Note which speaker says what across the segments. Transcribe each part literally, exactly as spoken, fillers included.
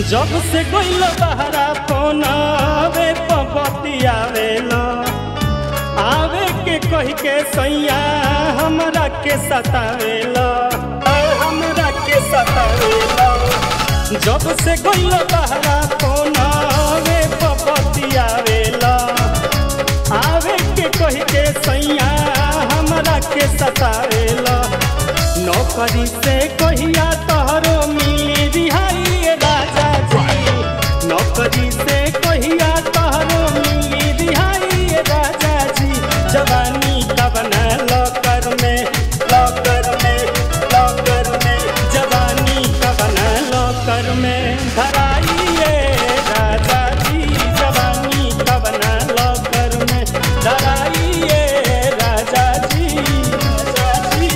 Speaker 1: जब से गइल बहरा फोन आवे पपती आवेला आवे के कह के सैया हमरा के सतावेला हमरा के सतावेला। जब से गइल बहरा फोन आवे पपती आवेला आवे के कह के सैया हमरा के सतावेला। नौकरी से कहिया तोहरो मिली रिहाई राजा जी, नौकरी से कहिया तोहरो मिली रिहाई राजा जी। जवानी कवना लॉकर में लॉकर में लॉकर में जवानी कवना लॉकर में धराइए राजा जी। जवानी कवना लॉकर में धराइए राजा जी राजा जी।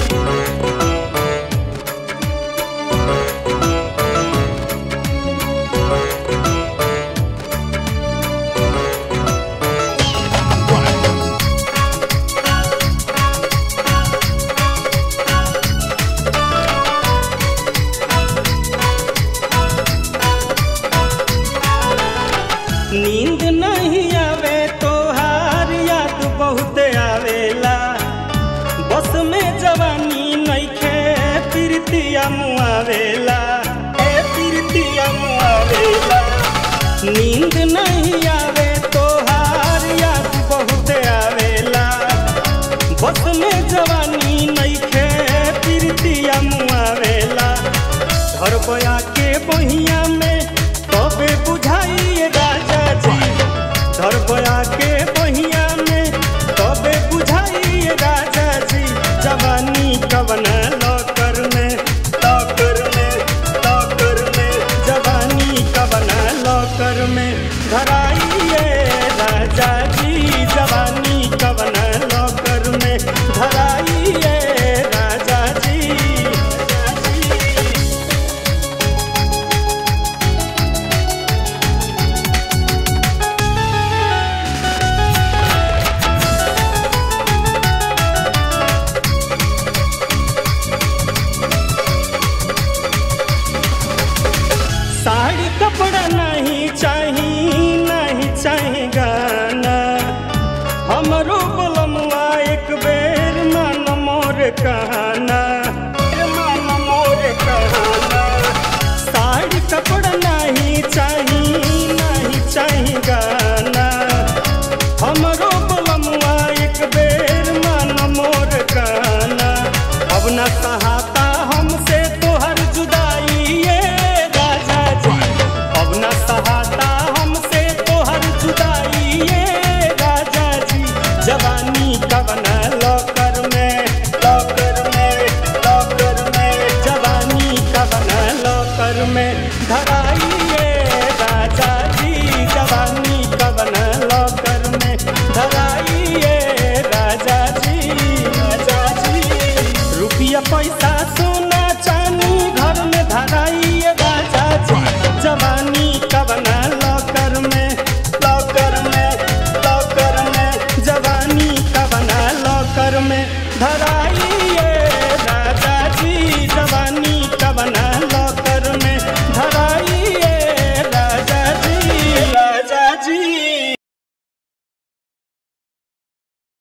Speaker 1: नींद नहीं आवे तोहार याद बहुत आवेला, बस में जवानी नइखे प्रीतिया मुआवेला ए प्रीतिया मुआवेला। नींद नहीं आवे तोहार याद बहुत आवेला, बस में जवानी नइखे प्रीतिया मुआवेला। घर बया के बहिया में तबे बुझाइए राजा जी, घर बया के बहिया में तबे बुझाइए राजा जी। जवानी कवना लॉकर में लॉकर में लॉकर में जवानी कवना लॉकर में धराइए राजा जी। जवानी कवना लॉकर में धराइए राजा जी राजा जी। साड़ी कपड़ा नहीं चाहिए नहीं चाहिए गाना, हमरो बलमुआ एक बेर मान मोर कहना मान मोर कहना। साड़ी कपड़ा नहीं चाहिए नहीं चाहिए गाना, हमरो बलमुआ एक बेर मान मोर कहना। अब न सहाता हमसे तोहर जुदाई राजा जी, अब न सहाता हमसे तोहर जुदाई राजा जी। जवानी कवना लॉकर में लॉकर में लॉकर में जवानी कवना लॉकर में धराइए राजा जी। जवानी कवना लॉकर में धराइए राजा जी राजा जी। रुपया पैसा सोना चांदी घर में धराइए राजा जी। जवानी कवना लॉकर में लॉकर में लॉकर में जवानी कवना लॉकर में धराइए